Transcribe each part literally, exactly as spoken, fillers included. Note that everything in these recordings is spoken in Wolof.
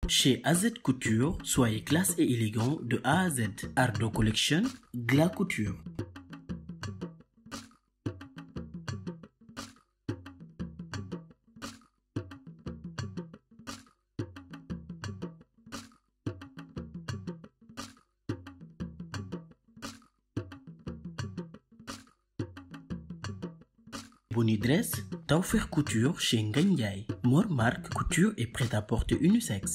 Chez A Z Couture, soyez classe et élégant de A à Z. Ardo Collection, Gla Couture. Bonidress, Tawfekh Couture chez Ngagne Ndiaye. Mor Marque Couture et prêt-à-porter unisexe.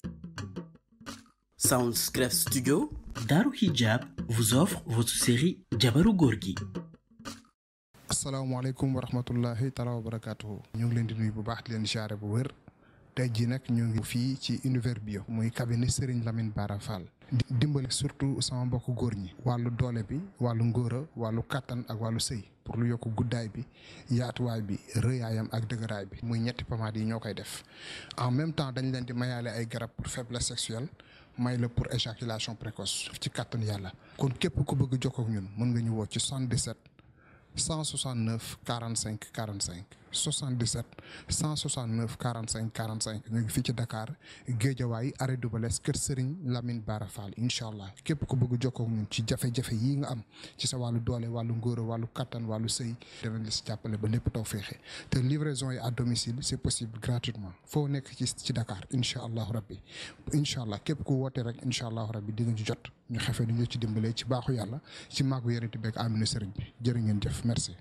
Soundscref Studio, Darou Hijab vous offre votre série Jabaru Gorgui. asalaamaaleykum wa rahmatullahi taala wa barakatuhu. ñu ngi leen di nuyu bu baax di leen siyaare bu wér. tey jii nag ñu ngi fii ci univers bio muy cabinet Serigne Lamine Bara Fall di dimbali surtout sama mbokk góor ñi wàllu doole bi wàllu ngóora wàllu kattan ak wàllu sëy pour lu yokk guddaay bi yaatuwaay bi rëyaayam ak dëgëraay bi muy ñetti pomade yi ñoo koy def en même temps dañ leen di mayaale ay garab pour faiblesse sexuelle may la pour éjaculation précoce ci kattan yàlla kon képp ku bëgg jokkoo ak ñun mën nga ñu woo ci soixante-dix-sept cent soixante-neuf quarante-cinq quarante-cinq soixante-dix-sept cent soixante-neuf quarante-cinq quarante-cinq ñu ngi fii ci Dakar Guédiawaye arrêt Dubalès kër Serigne Lamine Bara Fall incha allah képp ku bëgg jokkoo ak ñun ci jafe-jafe yi nga am ci sa wàllu doole wàllu ngóora wàllu kattan wàllu sëy danañ la si jàppale ba lépp taw féexe te livraison yi à domicile c'est possible gratuitement foo nekk ci ci Dakar incha allahu rabbi incha allah képp ku woote rek incha allahu rabbi di nga ci jot ñu xefe ni ñu ci dimbalee ci baaxu yàlla ci maagu yërëti beeg amina sëriñ bi jërë ngeen jëf merci.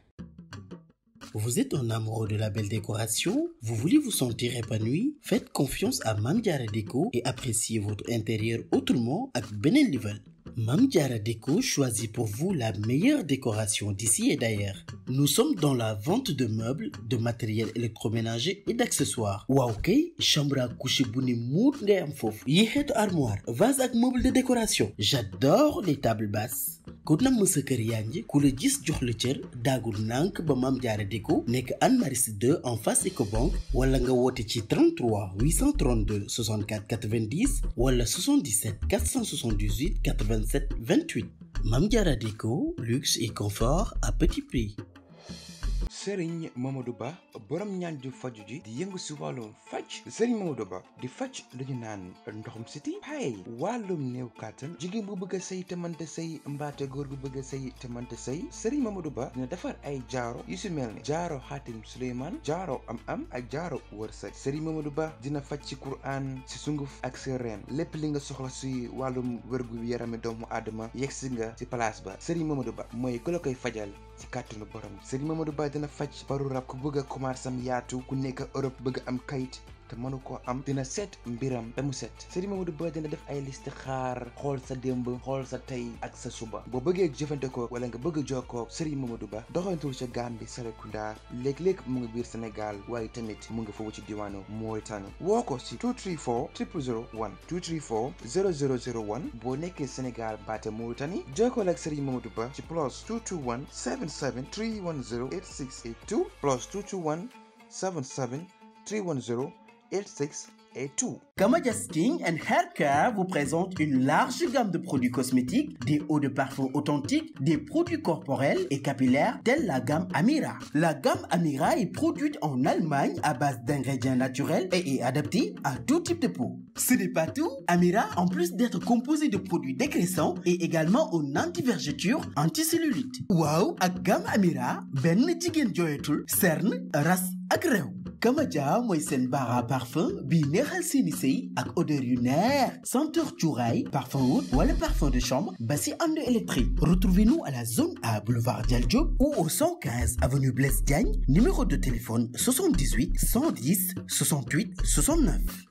Vous êtes un amoureux de la belle décoration? Vous voulez vous sentir épanoui? Faites confiance à Mame Diarra Déco et appréciez votre intérieur autrement avec beneen level. Mame Diarra Déco choisit pour vous la meilleure décoration d'ici et d'ailleurs. Nous sommes dans la vente de meubles, de matériel électroménager et d'accessoires. waaw kay chambre à coucher bu ni muut ngay am foofu. yi xeetu armoire, vase ak meuble de décoration. J'adore les tables basses. ku nam sa kër yaa ngi ku la gis jox la cër daagul nànk ba Mame Diarra Déco nekk Anne Maris deux en face Ecobank wala nga woote ci trente-trois huit cent trente-deux soixante-quatre quatre-vingt-dix wala soixante-dix-sept quatre cent soixante-dix-huit quatre-vingt-sept vingt-huit. Mame Diarra Déco, luxe et confort à petit prix. Serigne Mamadou Ba borom ñaan ju faju ji di yëngu si wàllum faj Serigne Mamadou Ba di faj lu ñu naan ndoxum siti pay wàllum néew kàttan jigéen bu bëgg a sëy te mënta sëy mbaate góor gu bëgg a sëy te mënta sëy Serigne Mamadou Ba dina defar ay jaaro yu si mel ni jaaro xaatim Suleymaan jaaro am am ak jaaro wërsëg Serigne Mamadou Ba dina faj ci Qur'an si sunguf ak si reen lépp li nga soxla si wàllum wérgu yarami doomu aadama yegg si nga si place ba Serigne Mamadou Ba mooy ku la koy fajal ci kàttanu borom Serigne Mamadou Ba dina faj baru rab ku bëgg a commencé am yaatu ku nekk Europe bëgg am kayit te mënu ko am dina seet mbiram ba mu set Serigne Mamadou Ba dina def ay listixaar xool sa démb xool sa tey ak sa suba boo bëggee jëfandikoo wala nga bëgg a jokkoo Serigne Mamadou Ba doxantul ca Gambie Serekunda léeg-léeg mu ngi biir Sénégal waaye tamit mu ngi foofu ci diwaanu Mauritanie woo ko si two three four zero zero zero one two three four zero zero zero one boo nekkee Sénégal baate Mauritanie jokkoo ak Serigne Mamadou Ba ci plus two two one seven seven three one zero eight six eight two plus two two one seven seven three one zero eight six eight two. Kamadia Skin and Hair Care vous présente une large gamme de produits cosmétiques, des eaux de parfum authentiques, des produits corporels et capillaires tels la gamme Amira. La gamme Amira est produite en Allemagne à base d'ingrédients naturels et est adaptée à tout type de peau. Ce n'est pas tout. Amira, en plus d'être composé de produits dégraissants, est également en anti-vergeture, anti-cellulite. Waaw, ak gamme Amira, benn jigéen jooyatul, cerne, ras ak réew. Kamadia mooy seen bara parfum bi neexal seeni sëy ak odeur yu neex senteur cuuraay parfum oud wala parfum de chambre ba si ànd électrique. Retrouvez-nous à la zone A boulevard Dial Diop ou au cent quinze avenue Blaise Diagne, numéro de téléphone soixante-dix-huit cent dix soixante-huit soixante-neuf.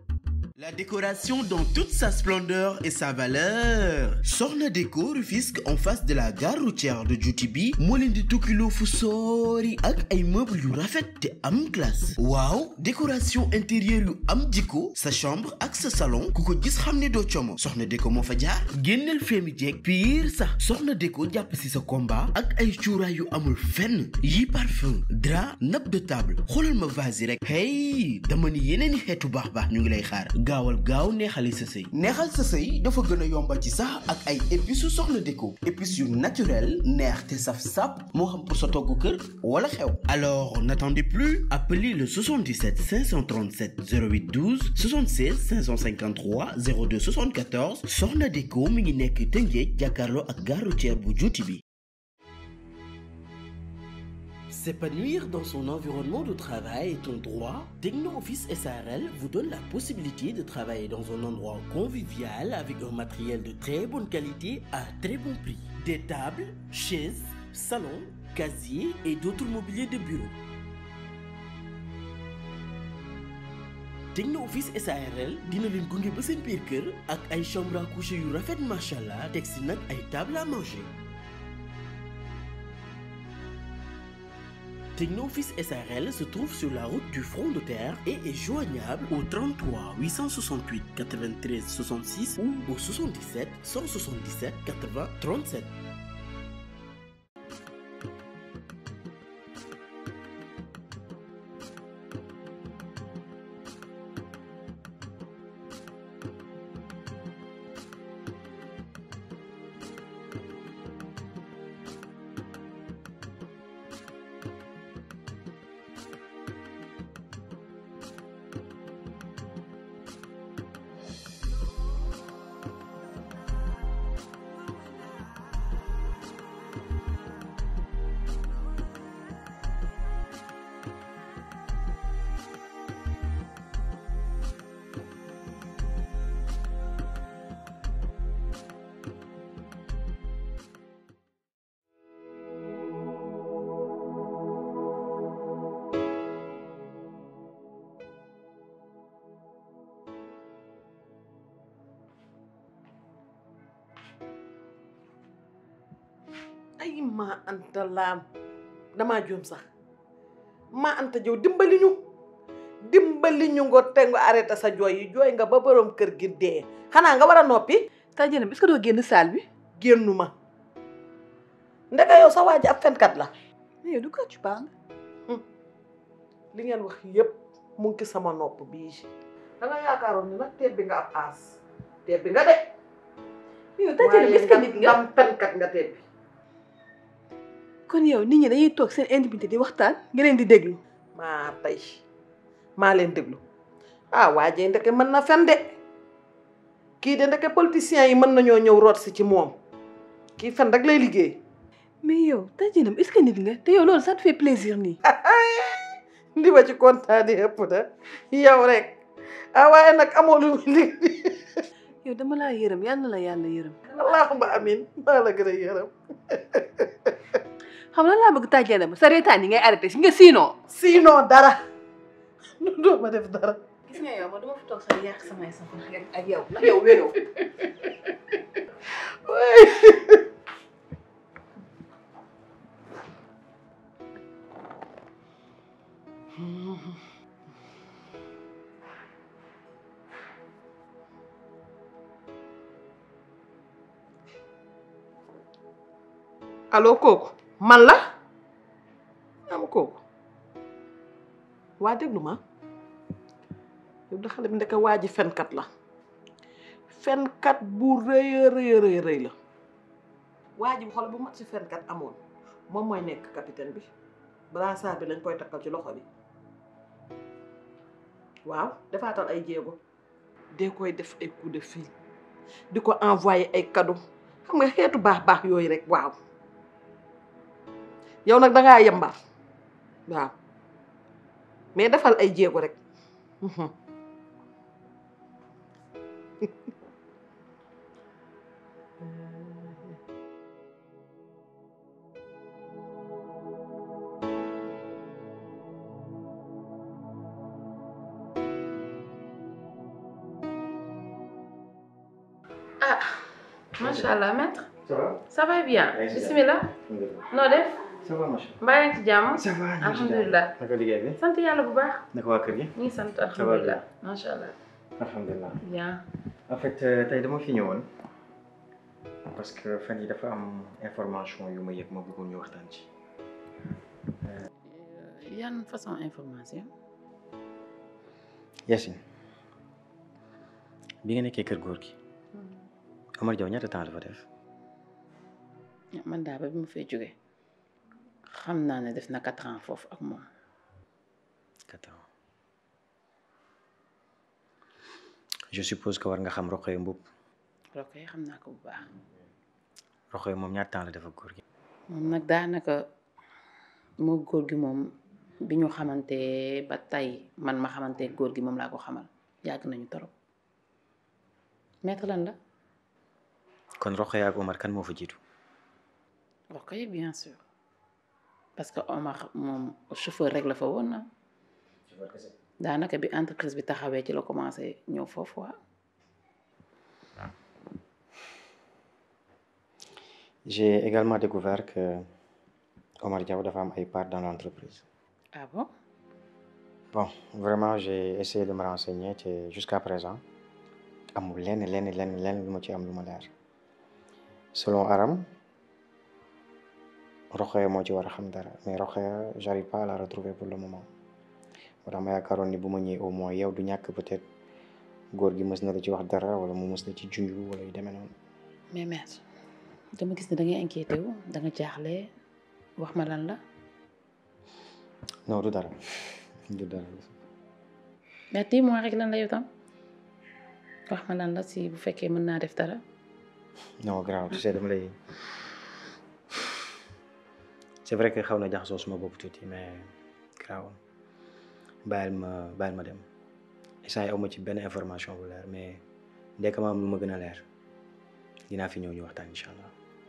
La décoration dans toute sa splendeur et sa valeur. Soxna Déco Rufisque en face de la gare routière de Djoutibi moo leen di tukkiloo fu soori ak ay meubles yu rafet te am classe. waaw décoration intérieure yu am jikko sa chambre ak sa salon ku ko gis xam ne doo coomo Soxna Déco moo fa jaar génneel feemi jeeg pire sax Soxna Déco jàpp si sa combat ak ay cuuraay yu amul fenn yi parfum drap nappe de table xoolal ma vase yi rek hey dama ni yeneen i xeetu baax baax ñu ngi lay xaar gaawal gaaw neexali sa sëy neexal sa sëy dafa gën a yomba ci sax ak ay épices Soxna Déco épices yu naturel neex te saf sap moo xam pour sa togg kër wala xew. Alors n'attendez plus, appelez le soixante-dix-sept cinq cent trente-sept zéro huit douze soixante-seize cinq cent cinquante-trois zéro deux soixante-quatorze Soxna Déco mi ngi nekk Tëngéej jàkkaarloo ak gare routière bu juuti bi. S'épanouir dans son environnement de travail est un droit. Techno-Office S A R L vous donne la possibilité de travailler dans un endroit convivial avec un matériel de très bonne qualité à très bon prix. Des tables, chaises, salons, casiers et d'autres mobiliers de bureau. Techno-Office S A R L dina leen gunge ba seen biir kër ak ay chambre à coucher yu rafet machallah teg si nag ay table à manger. Techno-Office S A R L se trouve sur la route du Front de Terre et est joignable au trente-trois huit cent soixante-huit quatre-vingt-treize soixante-six ou au soixante-dix-sept cent soixante-dix-sept quatre-vingts trente-sept. ay ma anta laam damaa juum sax ma anta jow dimbali ñu dimbali ñu nga te nga arrêté sa jooy yi jooy nga ba borom kër gi dee xanaa nga war a noppi. Tadjana est-ce que doo génn salle bi. génnu ma ndeka yow sa waa ji ab fenkat la. mais yow de quoi tu parles. li ngeen wax yépp mu ngi ci sama nopp bii da nga yaakaaroon ni nag teeb bi nga ab aas teeb bi nga de. mais yow Tadjana est-ce que nit nga am fenkat nga teeb bi. kon yow nit ñi dañuy toog seen intimité di waxtaan nga leen di déglu. maa tey maa leen déglu ah waajee ndeke mën na fen de kii de ndeke politiciens yi mën nañoo ñëw root si ci moom kii fen rek lay liggéey. mais yow Tadjana est-ce que nit nga te yow loolu ça te fait plaisir nii. ndi ma ci kontaan yëpp de yow rek ah waaye nag amoo lu liggéey. yow dama laa yërëm yal na la yàlla yërëm. allahumma amin maa la gën a yërëm. xam nga laa bëgg Tadjana ba sa reetaan yi ngay arrêté si nga sinon. sinon dara doo ma def dara. gis nga yow ma dama fi toog sax yàq samay safar ak yow ndax yow wéroo. allo kooku man la am kooku waa déglu ma yow da xale bi ndeke waa ji fenkat la fenkat bu rëy a rëy rëy rëy la waa ji bu xool bu mat si fenkat amoon moom mooy nekk capitaine bi brassard bi lañ koy takkal ci loxo bi waaw defaatal ay jéego dee koy def ay coup de fil di ko envoyé ay cadeau xam nga xeetu baax baax yooyu rek waaw yow nag dangaa yembar waaw mais defal ay jéego rek. ah macha allah maître. ça va. ça va bien. bismillah. noo def. ça va macha mbaa yaa ngi ci jàmm. ça va alhamdulilah. naka liggéey bi. sant yàlla bu baax. naka waa kër gi. ñu ngi sant alhamdulilah macha allah. alhamdulilah. bien. en fait tey dama fi ñëwoon parce que fan yi dafa am information yu ma yëg ma bëggoon ñu waxtaan ci. yan façon information. Yacine bi nga nekkee kër góor gi Omar Diaw ñaata temps dafa def. man daal ba bi mu fay jóge xam naa ne def na quatre ans foofu ak moom. quatre ans je suppose que war nga xam Rokhaya Mboup. Rokhaya xam naa ko bu baax. Rokhaya moom ñaata temps la def ak góor gi. moom nag daanaka moo góor gi moom bi ñu xamante ba tey man ma xamante góor gi moom laa ko xamal yàgg nañu torop. maître lan la. kon Rokhaya ak Omar kan moo fa jiitu. Rokhaya bien sûr parce que Omar moom chauffeur rek la fa woon na daanaka bi entreprise bi taxawee ci la commencé ñëw foofu waa. J'ai également découvert que Omar Diaw dafa am ay part dans l'entreprise. Ah bon? Bon, vraiment j'ai essayé de me renseigner te jusqu'à présent amul lenn lenn lenn lenn lu ma ci am lu ma leer. Selon Aram Rokhaya moo ci war a xam dara mais Rokhaya j'arrive pas à la retrouver pour le moment moo tax ma yaakaaroon ni bu ma ñëwee au moins yow du ñàkk peut-être góor gi mës na la ci wax dara wala mu mës na ci junju wala yu demee noonu. mais maître dama gis ne da ngay inquiété wu da nga jaaxle wax ma lan la. non du dara du dara. mais dis-moi rek lan la yow tam wax ma lan la si bu fekkee mën naa def dara. non grave tu sais dama lay c'est vrai que xaw na jaxasoo suma bopp tuuti mais grave bàyyil ma bàyyil ma dem instant yi aw ma ci benn information bu leer mais ndekk ma am lu ma gën a leer dinaa fi ñëw ñu waxtaan incha allah.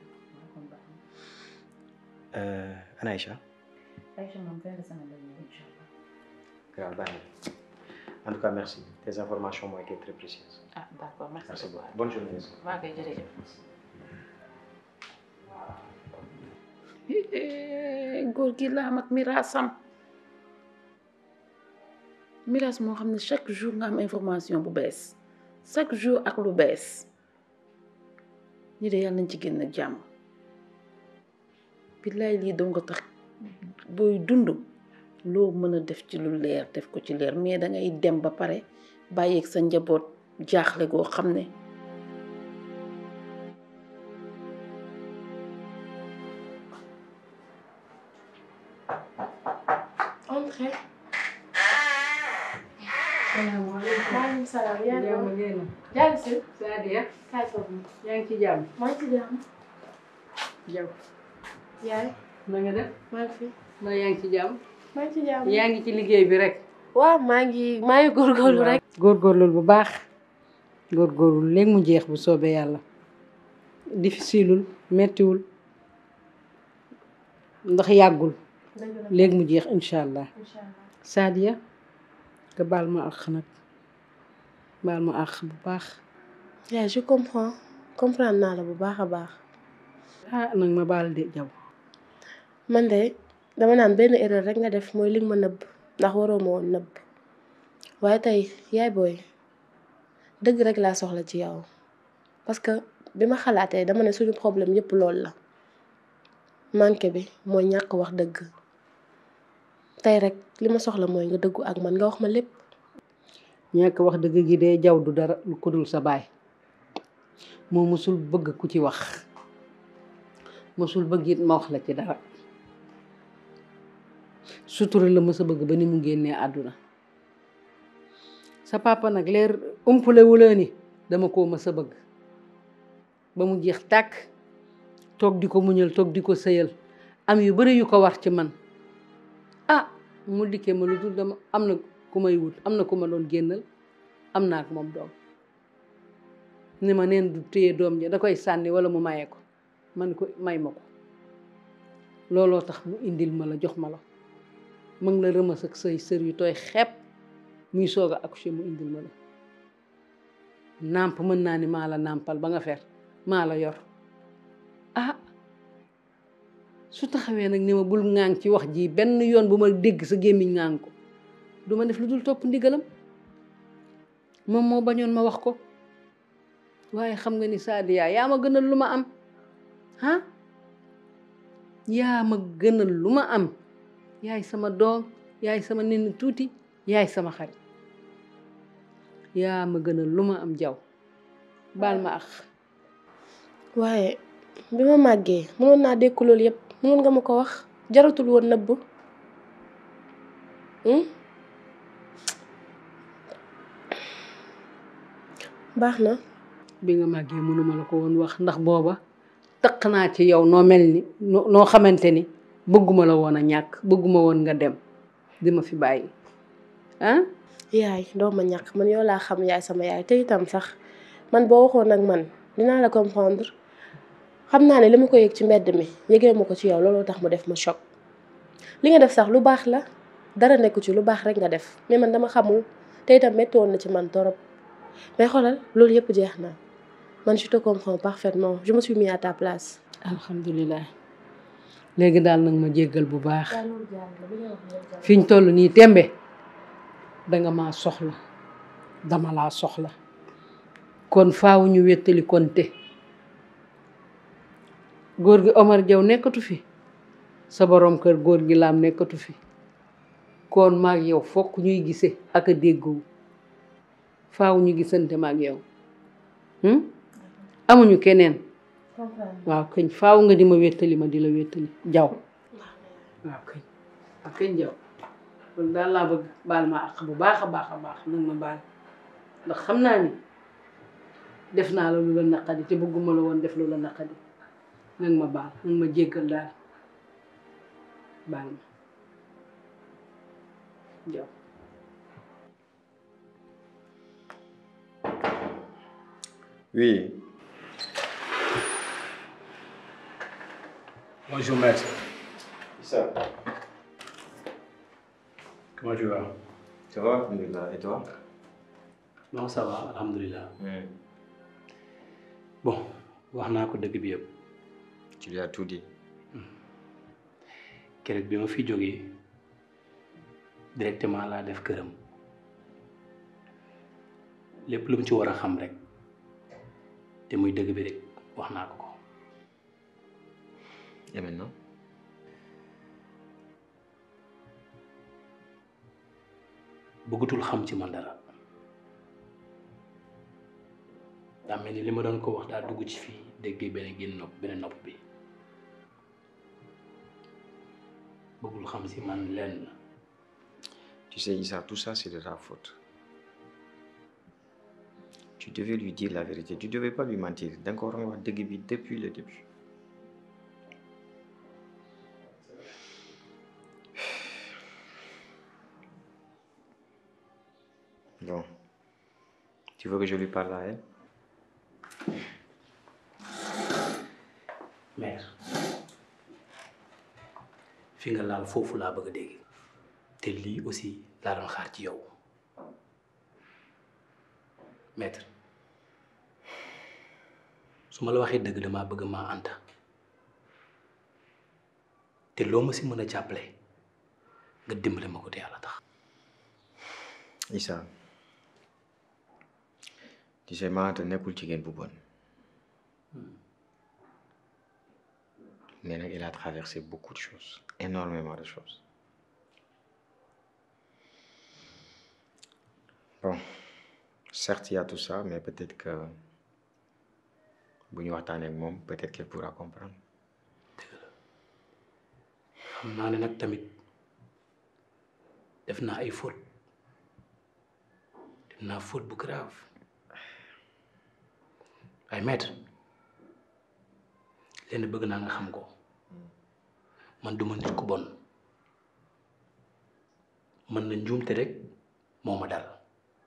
ana Aïcha. Aïcha moom fin de semaine la ñëw incha allah. grave bàyyi en tout cas merci tes informations m'ont été très précieuses. ah d'accord merci, merci beaucoup bonne journée. waa kay jërëjëf. góor gi laa am ak miraasam miraas moo xam ne chaque jour nga am information bu bees chaque jour ak lu bees ñi de yàlla nañ ci génn ak jàmm billaay lii doo nga tax booy dund loo mën a def ci lu leer def ko ci leer mais dangay dem ba pare bàyyeeg sa njaboot jaaxle goo xam ne Entrez. Maaleykum salaam. yaa ngi jàmm ngeen. jàll si. Sadia. kaay foofu. yaa ngi ci jàmm. maa ngi ci jàmm. Jaw. yaay. na nga def. maa ngi fi. na yaa ngi ci jàmm. maa ngi ci jàmm. yaa ngi ci liggéey bi rek. waaw maa ngi maa ngi góorgóorlu rek. góorgóorlu bu baax. góorgóorlu léegi mu jeex bu soobee yàlla. difficileul mettiwul ndax yàggul. léegi mu jeex incha allah. incha allah. Sadia nga baal ma àq nag baal ma àq bu baax. yaay je comprends comprendre naa la bu baax a baax. ah nag ma baal de Jaw. man de dama naan benn erreur rek nga def mooy li nga ma nëbb ndax waroo ma woon nëbb waaye tey yaay booy dëgg rek laa soxla ci yow parce que bi ma xalaatee dama ne suñu problème yépp loolu la manqué bi mooy ñàkk wax dëgg tey rek li ma soxla mooy nga dëggu ak man nga wax ma lépp. ñàkk wax dëgg gi de Jaw du dara lu ko dul sa baay moo mësul bëgg ku ci wax mësul bëgg it ma wax la ci dara sutura la mës a bëgg ba ni mu génnee àdduna sa papa nag leer umpule wula ni dama koo mës a bëgg ba mu jeex tàkk toog di ko muñal toog di ko sëyal am yu bari yu ko war ci man ah mu dikkee ma lu dul dama am na ku may wut am na ku ma doon génnal am naa ak moom doom ni ma neen du téye doom ji da koy sànni wala mu maye ko man ko may ma ko looloo tax mu indil ma la jox ma la ma ngi la rëmas ak say sër yu tooy xepp muy soog a accoucher mu indil ma la nàmp mën naa ni maa la nàmpal ba nga fer maa la yor ah su taxawee nag ni ma bul ŋaang ci wax ji benn yoon bu ma dégg sa gémmiñ ŋaang ko du ma def lu dul topp ndigalam moom moo bañoon ma wax ko waaye xam nga ni Sadia yaa ma gënal lu ma am ah yaa ma gënal lu ma am yaay sama doom yaay sama nen tuuti yaay sama xarit yaa ma gënal lu ma am Jaw baal ma ak. waaye bi ma màggee mënoon naa dékku loolu yëpp mënoon nga ma ko wax jaratul woon nëbb. baax na. bi nga màggee mënuma la ko woon wax ndax booba taq naa ci yow noo mel ni noo xamante ni bëgguma la woon a ñàkk bëgguma woon nga dem di ma fi bàyyi ah. yaay doo ma ñàkk man yow laa xam yaay sama yaay te itam sax man boo waxoon ak man dinaa la comprendre xam naa ne li ma ko yëg ci mbedd mi yëgee ma ko ci yow looloo tax mu def ma choc li nga def sax lu baax la dara nekku ci lu baax rek nga def mais man dama xamul te itam métti woon na ci man torop mais xoolal loolu yëpp jeex na man je te comprends parfaitement je me suis mis à ta place. alhamdulilah léegi daal nag ma jéggal bu baax fi ñu toll nii tembe danga maa soxla dama laa soxla kon faaw ñu wéttali konte góor gi Omar Diaw nekkatu fi sa borom kër góor gi Lam nekkatu fi kon maag yow fokk ñuy gise ak a déggoo faaw ñu gisante maag yow amuñu keneen waaw këñ faaw nga di ma wéttali ma di la wéttali Diaw waaw këñ ak këñ Diaw loolu daal laa bëgg baal ma àq bu baax a baax a baax nag ma baal ndax xam naa ni def naa la lu la naqadi te bëgguma la woon def lu la naqadi nag ma baal nag ma jéggal daal baal ma Diaw. Oui. Bonjour maître. Ça. Comment tu vas? Ça va, alhamdulillah. Et toi? Non, ça va, alhamdulillah. Mm. Bon, wax naa ko dëgg bi yëpp. Tu lui as tout dit. Keroog bi ma fi jógee directement laa def këram lépp lu mu ci war a xam rek te muy dëgg bi rek wax naa ko ko. Et maintenant? bëggatul xam ci man dara daa mel ni li ma doon ko wax daa dugg ci fii déggee benn génn nopp benn nopp bi bëggul xam ci man lenn. Tu sais, Issa, tout ça c'est de ta faute. Tu devais lui dire la vérité. Tu devais pas lui mentir. D'accord, on va déguiser depuis le début. Bon. Tu veux que je lui parle à elle? Mère, fi nga laal foofu laa bëgg a dégg te lii aussi laa doon xaar ci yow maître su ma la waxee dëgg damaa bëgg maa Anta te loo ma si mën a jàppale nga dimbale ma ko te yàlla tax. Issa, tu sais, maa Anta nekkul jigéen bu bon. Mais il a traversé beaucoup de choses, énormément de choses. Bon, certes, il y a tout ça, mais peut-être que si nous parlons avec moi, peut-être qu'elle pourra comprendre. Je sais que nak tamit def naa ay faute def naa faute bu grave ay maître lenn bëgg naa nga xam ko man duma nit ku bon man na njuumte rek moo ma dal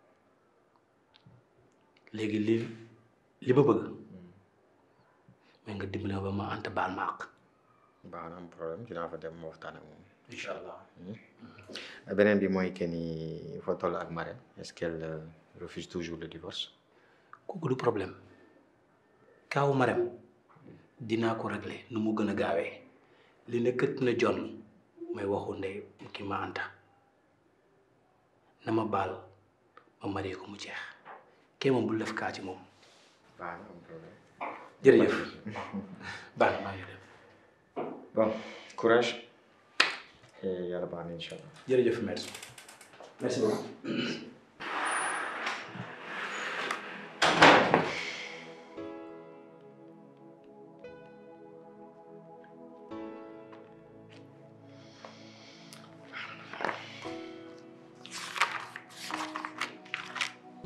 léegi li li ma bëgg mais nga dimbali ba ma Anta baal ma àq. Baax na am problème dinaa fa dem ma waxtaan ak moom. incha allah. beneen bi mooy que ni fa toll ak Marème est-ce qu'elle euh, refuse toujours le divorce? kooku du problème kaawu Marème dinaa ko régler nu mu gën a gaawee li ne kët na jon may waxu ndey ki ma Anta na ma baal ma marié ko mu jeex kee moom bul def kaa ci moom. Baax na am problème. jërëjëf baax na maa ngi dem. Bon, courage et yàlla baax na incha allah. jërëjëf merci merci beaucoup.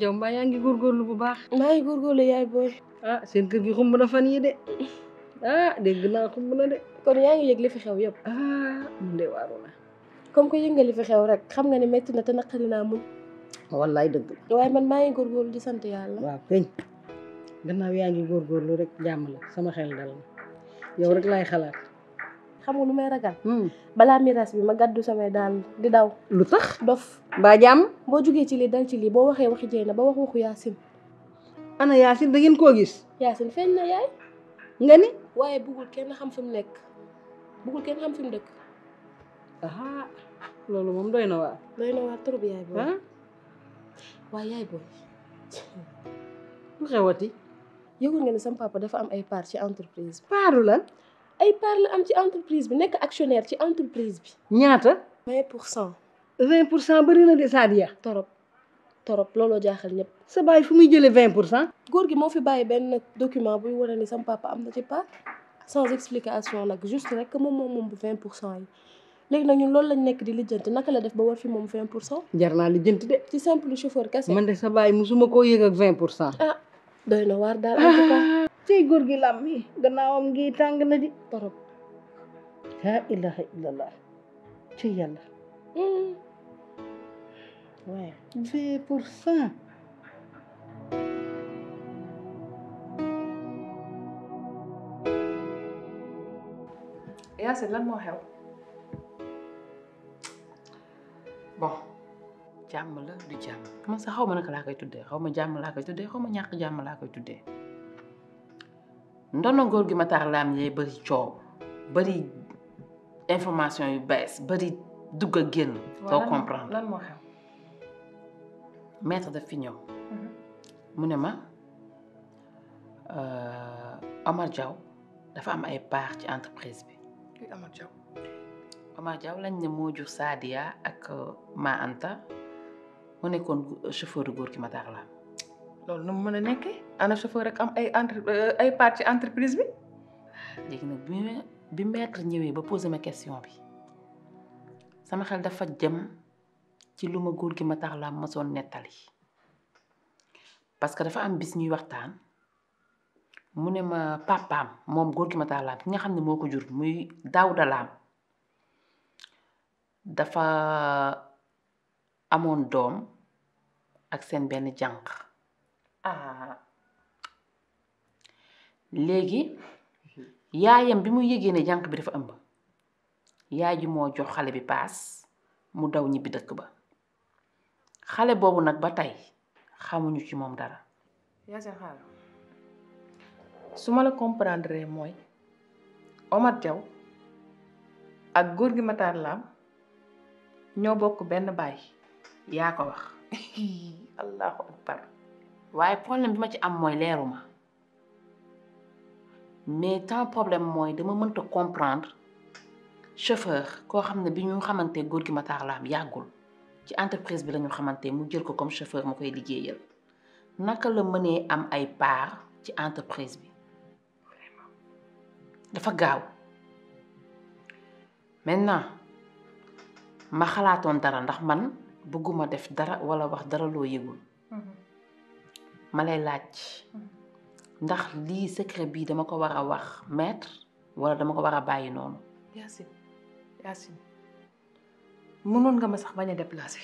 yow mbaa yaa ngi góorgóorlu bu baax. maa ngi góorgóorlu yaay booy. ah seen kër gi xumb na fan yi de ah dégg naa xumb na de. kon yaa ngi yëg li fi xew yëpp. ah mun de waaru na. comme que yëg nga li fi xew rek xam nga ne métti na te naqari naa muñ. wallaay dëgg la. waaye man maa ngi góorgóorlu di sant yàlla. waaw këñ gannaaw yaa ngi góorgóorlu rek jàmm la sama xel dal na yow rek laay xalaat. xam nga lu may ragal. balaa miras bi ma gàddu samay daal di daw. lu tax dof. mbaa jàmm. boo jugee ci lii dal ci lii boo waxee waxi Dieyna ba wax waxu Yacine. ana Yacine da ngeen koo gis. Yacine feeñ na yaay. nga ni. waaye bëggul kenn xam fi mu nekk bëggul kenn xam fi mu dëkk. ah loolu moom doy na waar. doy na waar trop yaay booy. ah waaye yaay booy. lu xewati. yëgul nga ne sama papa dafa am ay part ci entreprise bi. paaru lan. ay part la am ci entreprise bi nekk actionnaire ci entreprise bi. ñaata. vingt pour cent. vingt pour cent bëri na de Sadia. torop torop looloo jaaxal ñëpp. sa baay fu muy jëlee vingt pour cent. góor gi moo fi bàyyi benn document buy wane ni sama papa am na ci part sans explication nag juste rek que moom moom moom bu vingt pour cent yi léegi nag ñun loolu lañ nekk di lijjanti naka la def ba war fi moom vingt pour cent. jar naa lijjanti de. ci simple chauffeur kese. man de sa baay musuma koo yëg ak vingt pour cent. ah doy na waar daal en tout cas. tey góor gi lam mi gannaawam ngi tàng na di. torop. la ilaha illallah ci yàlla. waaye vingt pour cent. Yacine lan moo xew. bon jàmm la du jàmm man sax xaw ma naka laa koy tuddee xaw ma jàmm laa koy tuddee xaw ma ñàkk jàmm laa koy tuddee ndono góor gi Matar Lam yee bari coow bari information yu bees bari dugg ak génn. soo comprendre lan moo xew. maître daf fi ñëw. mu ne ma Omar Diaw dafa am ay part ci entreprise bi. kuy Omar Diaw. Omar Diaw lañ ne moo jur Sadia ak Ma Anta mu nekkoon chauffeur góor gi Matar Lam. loolu nu mu mën a nekkee ana chauffeur rek am ay entre ay part ci entreprise bi. léegi nag bi bi maître ñëwee ba posé ma question bi sama xel dafa jëm ci lu ma góor gi Matar Lam mosoon nettali parce que dafa am bis ñuy waxtaan mu ne ma papaam moom góor gi Matar Lam ki nga xam ne moo ko jur muy Daouda Lam dafa amoon doom ak seen benn jànq. ah léegi yaayam bi mu yëgee ne jànq bi dafa ëmb yaay ji moo jox xale bi paas mu daw ñibbi dëkk ba xale boobu nag ba tey xamuñu ci moom dara. Yacine xaar su ma la comprendre mooy Omar Diaw ak góor gi Matar Lam ñoo bokk benn baay. yaa ko wax. allahu akbar. waaye problème bi ma ci am mooy leeruma mais tant problème mooy dama mënta comprendre chauffeur koo xam ne bi ñu xamante góor gi Matar Lam yàggul ci entreprise bi la ñu xamante mu jël ko comme chauffeur mu koy liggéeyal naka la mënee am ay part ci entreprise bi dafa gaaw maintenant ma xalaatoon dara ndax man bëgguma def dara wala wax dara loo yëgul. ma lay laaj ndax lii secret bii dama ko war a wax maître wala dama ko war a bàyyi noonu. Yacine Yacine mënoon nga ma sax bañ a déplacé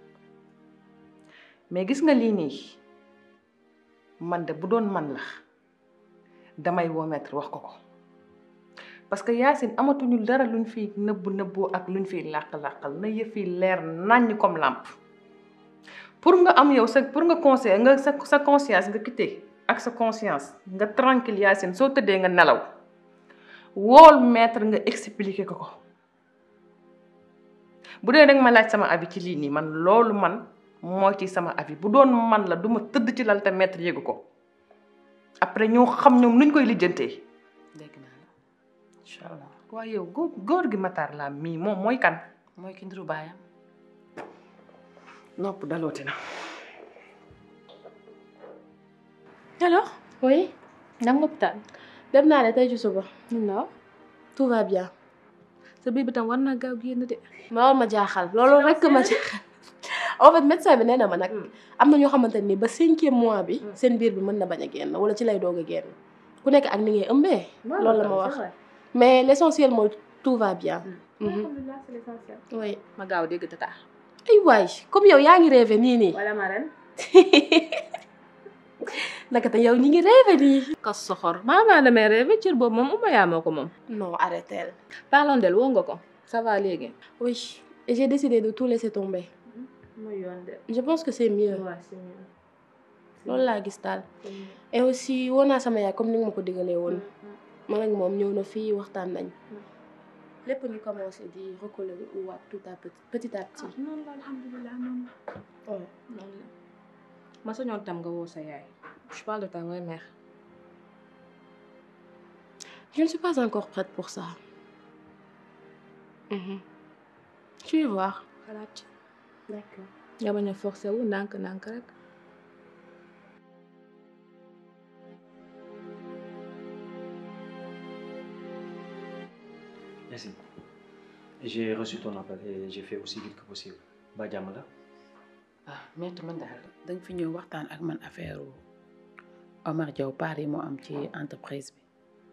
mais gis nga lii nii man de bu doon man la damay woo maître wax ko ko parce que Yacine amatuñu dara luñ fi nëbbu nëbboo ak luñ fiy làq-làqal na yëf yi leer naññ comme làmp pour nga am yow sa pour nga conseil nga sa sa conscience nga quitté ak sa conscience nga tranquille Yacine soo tëddee nga nelaw wool maître nga expliquer ko ko bu dee danga ma laaj sama avis ci lii nii man loolu man moo ci sama avis bu doon man la du ma tëdd ci lal te maître yéegu ko après ñoo xam ñoom nuñ koy lijjantee. dégg naa la incha allah. waaye yow góor góor gi Matar Lam mii moom mooy kan. mooy ki ndiru baayam. nopp dalooti na. alors. oui. ndam hôpital. dem naa ne tey ci suba. non. tout va bien. sa biir bi tam war naa gaaw génn de. ma war ma jaaxal loolu rek ma jaaxal. en fait médecin bi nee na ma nag am na ñoo xamante ni ba cinquième mois bi seen biir bi mën na bañ a génn wala ci lay doog a génn ku nekk ak ni ngay ëmbee. loolu la ma wax mais l' essentiel mooy tout va bien. alhamdulilah c'est l'essentiel. oui ma gaaw dégg tata. ay waay comme yow yaa ngi rêvé nii nii. wala ma ren. naka te yow ñi ngi rêvé nii. ka soxor maa maa damay rêvé cër boobu moom uma yaa moo ko moom. non arrêtez. parlons d'elle woo nga ko ça va léegi. oui et j'ai décidé de tout laisser tomber. mooy yoon de. je pense que c'est mieux. waaw c'est mieux. loolu laa gis daal. et aussi woo naa sama yaay comme ni nga ma ko digalee woon. man ak moom ñëw na fii waxtaan nañ. lépp ñu commencé di recoller waat tout à petit petit à petit. noonu la alhamdulilah noonu la. waaw noonu la. ma sañoon tam nga woo sa yaay. je parle de ta vraie mère. je ne suis pas encore prête pour ça. Mhm. tu vas voir. xalaat ci. d'accord. nga bañ a forcé wu ndànk ndànk rek. Merci. J'ai reçu ton appel et j'ai fait aussi vite que possible. Ba jàmm la. ah maître man daal danga fi ñëw waxtaan ak man affaire Omar Diaw part yi moo am ci entreprise bi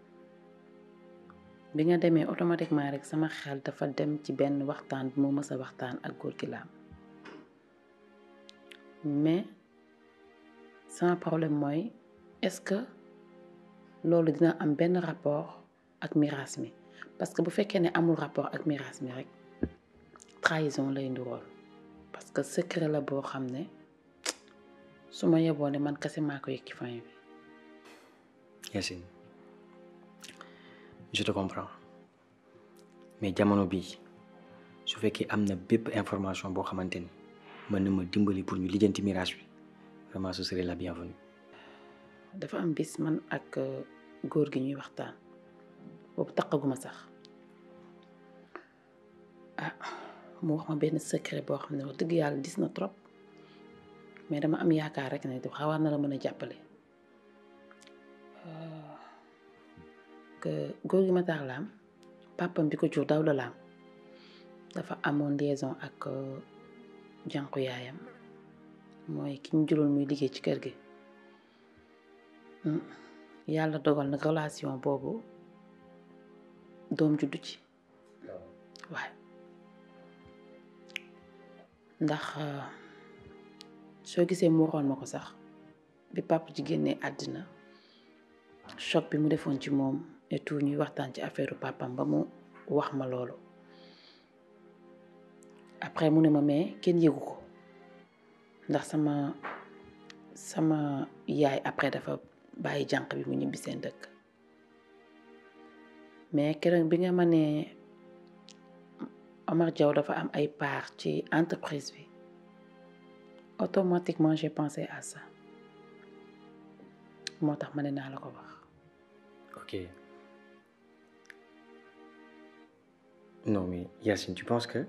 bi nga demee automatiquement rek sama xel dafa dem ci benn waxtaan bu ma mës a waxtaan ak góor gi laam mais sama problème mooy est-ce que loolu dina am benn rapport ak miraas mi parce que bu fekkee ne amul rapport ak miraas mi rek trahison lay ndurool parce que secret la boo xam ne su ma yeboo ne man kese maa ko yëg ci fin bi. Yacine je te comprends mais jamono bii su fekkee am na bépp information boo xamante ni mën na ma dimbali pour ñu lijjanti mirage bi vraiment ce serait la bienvenue. dafa am bis man ak góor gi ñuy waxtaan boobu taqaguma sax ah mu wax ma benn secret boo xam ne wax dëgg yàlla dis na trop mais dama am yaakaar rek ne dafa war na la mën a jàppale que góor gi Matar Lam papam bi ko jur Dawda Lam dafa amoon liaison ak jànku yaayam mooy ki ñu juróon muy liggéey ci kër gi yàlla dogal nag relation boobu doom juddu ci waaye ndax soo gisee mu waxoon ma ko sax bi papa ji génnee àddina choc bi mu defoon ci moom et tout ñuy waxtaan ci affaire papam ba mu wax ma loolu après mu ne ma mais kenn yëgu ko ndax sama sama yaay après dafa bàyyi jànq bi mu ñibbi seen dëkk mais keroog bi nga ma ne Omar Diaw dafa am ay part ci entreprise bi automatiquement j'ai pensé à ça moo tax ma ne naa la ko wax. Ok. Non mais Yacine, tu penses que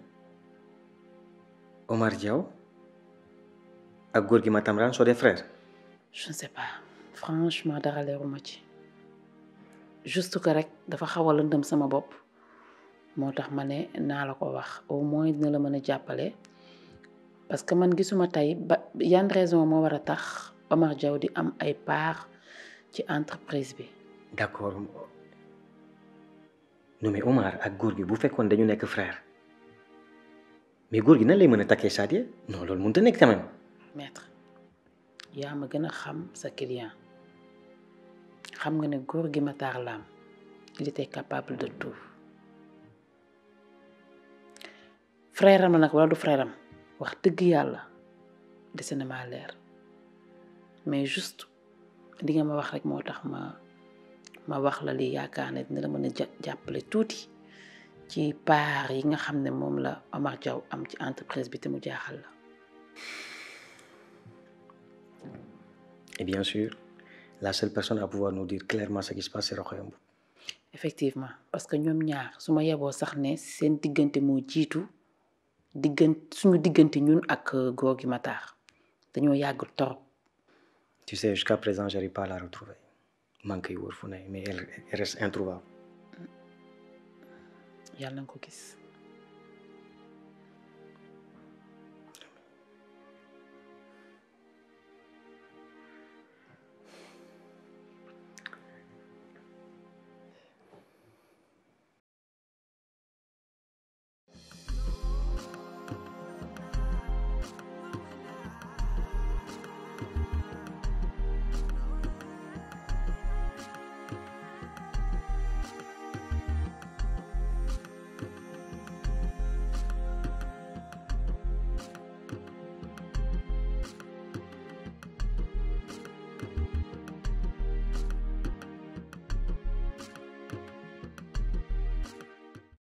Omar Diaw ak góor gi Matam Lam sont des frères? Je ne sais pas franchement dara leeruma ci juste que rek dafa xaw a lëndëm sama bopp moo tax ma ne naa la ko wax au moins dina la mën a jàppale parce que man gisuma tey ba yan raison moo war a tax Omar Diaw di am ay part ci entreprise bi. D'accord non mais Omar ak góor gi bu fekkoon dañu nekk frère mais góor gi nan lay mën a takkee Sadia non loolu mënut a nekk quand même. Maître yaa ma gën a xam sa client xam nga ne góor gi Matar Lam il était capable de tout frère am la nag wala du frère am wax dëgg yàlla dese na maa leer mais juste li nga ma wax rek moo tax ma ma wax la li yaakaar ne dina la mën a jàppale tuuti ci part yi nga xam ne moom la Omar Diaw am ci entreprise bi te mu jaaxal la. Et bien sûr, la seule personne à pouvoir nous dire clairement ce qui se passe c'est Rokhaya Mboup. Effectivement parce que ñoom ñaar su ma yeboo sax ne seen diggante moo jiitu diggante suñu diggante ñun ak góor gi Matar dañoo yàgg torop. Tu sais jusqu'à présent j'arrive pas à la retrouver maa ngi koy wër fu ne mais elle reste introuvable. yàlla na nga ko gis.